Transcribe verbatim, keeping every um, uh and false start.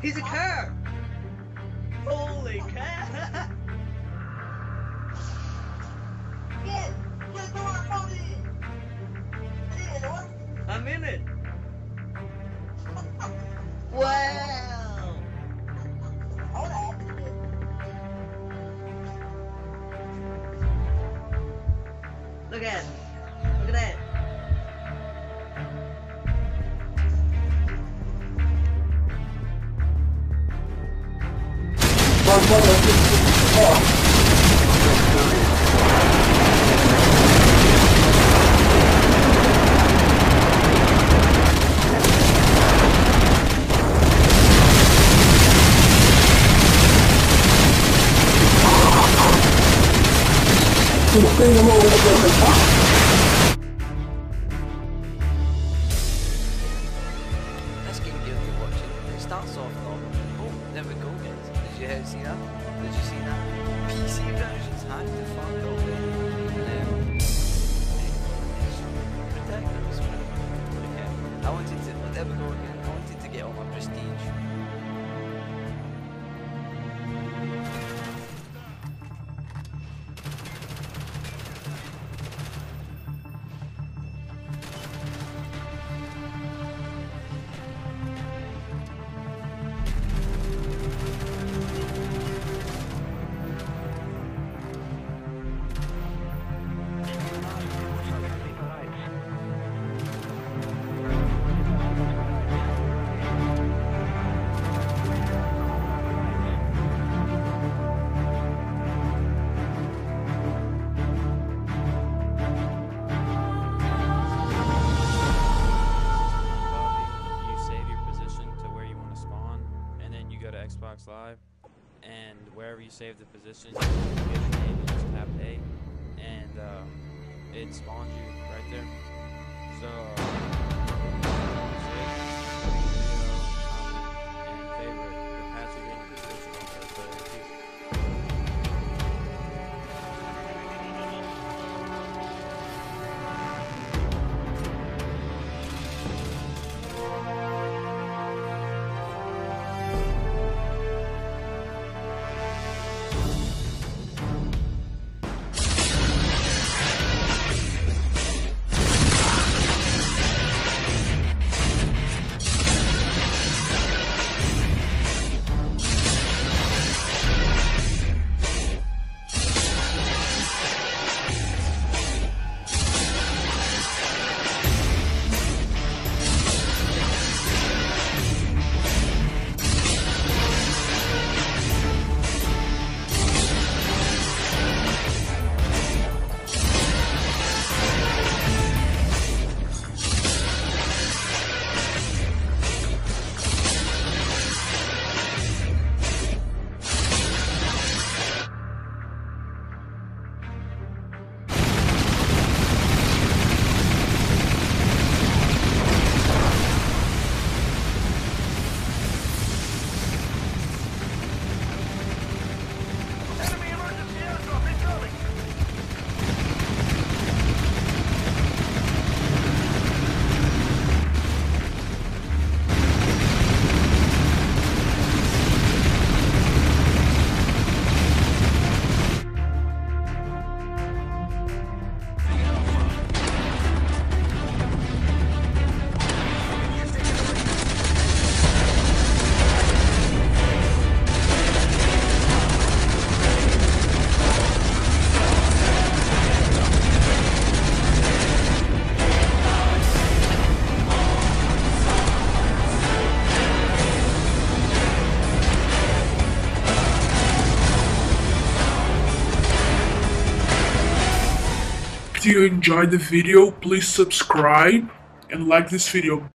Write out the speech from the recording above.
He's a car! Holy cow! Get, get the one from me. I'm in it! Wow! Look at it. Look at that. This game you're watching, it starts off normal. Oh, there we go, guys. Did you see that? Did you see that? P C versions hacked the fuck already. Um, it's ridiculous, man. Okay. I wanted to, there we go again. I wanted to get all my prestige. Xbox Live, and wherever you save the positions, you can get your name, you just tap A, and um, it spawns you right there. So, uh, save, video, comment, and favorite the password in the description also. So, peace. If you enjoyed the video, please subscribe and like this video.